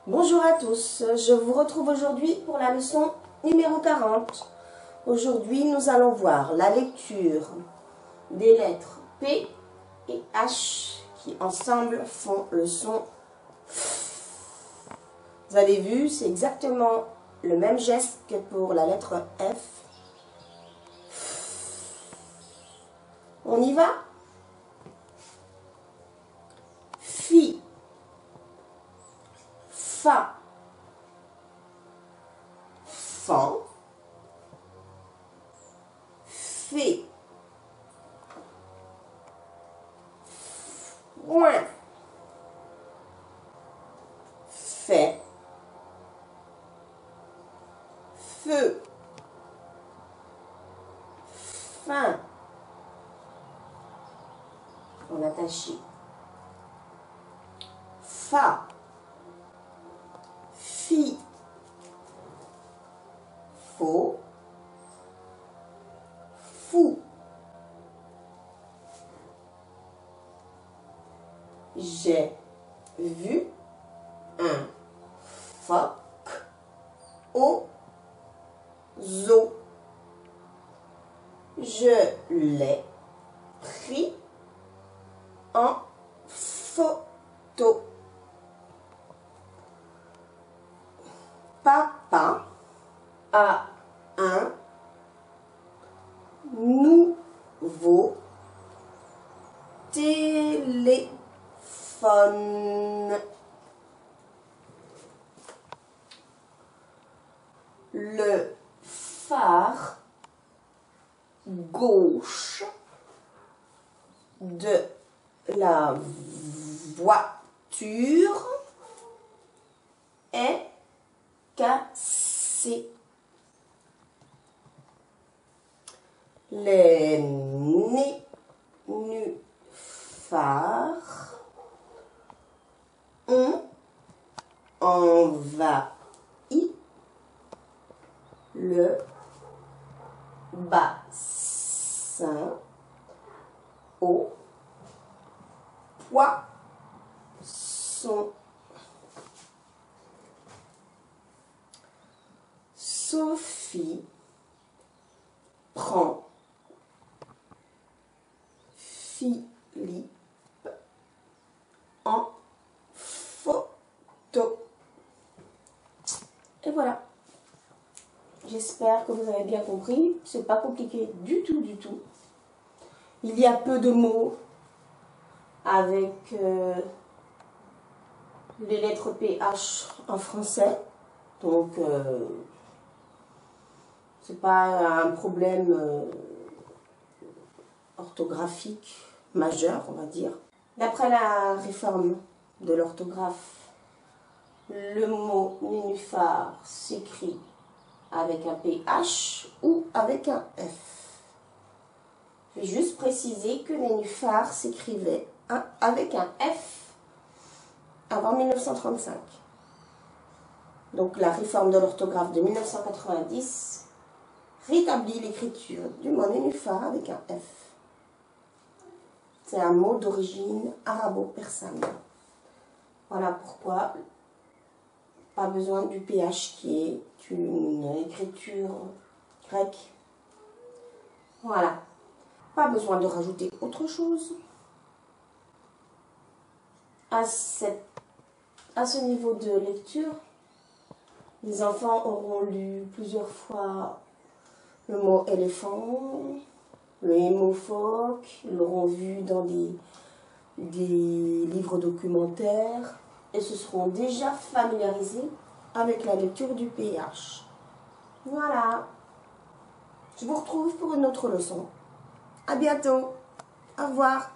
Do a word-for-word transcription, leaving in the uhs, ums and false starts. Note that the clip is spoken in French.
Bonjour à tous, je vous retrouve aujourd'hui pour la leçon numéro quarante. Aujourd'hui, nous allons voir la lecture des lettres P et H qui ensemble font le son F. Vous avez vu, c'est exactement le même geste que pour la lettre F. On y va? Fi, fa, fan, fé, foin, fait, feu, fin, on attache, fa, fi, faux, fou. J'ai vu un phoque au zoo. Je l'ai pris en photo. Papa a un nouveau téléphone. Le phare gauche de la voiture est cassé. Les nénuphars ont envahi le bassin aux poissons. Sophie prend Philippe en photo. Et voilà. J'espère que vous avez bien compris. C'est pas compliqué du tout, du tout. Il y a peu de mots avec euh, les lettres P H en français. Donc, euh, c'est pas un problème euh, orthographique majeur, on va dire. D'après la réforme de l'orthographe, le mot nénuphar s'écrit avec un P H ou avec un F. Je vais juste préciser que nénuphar s'écrivait avec un F avant mille neuf cent trente-cinq. Donc la réforme de l'orthographe de mille neuf cent quatre-vingt-dix rétablit l'écriture du mot nénuphar avec un F. C'est un mot d'origine arabo-persane. Voilà pourquoi pas besoin du P H qui est une écriture grecque. Voilà. Pas besoin de rajouter autre chose. À, cette, à ce niveau de lecture, les enfants auront lu plusieurs fois le mot éléphant, le mot phoque, ils l'auront vu dans des, des livres documentaires et se seront déjà familiarisés avec la lecture du P H. Voilà. Je vous retrouve pour une autre leçon. À bientôt. Au revoir.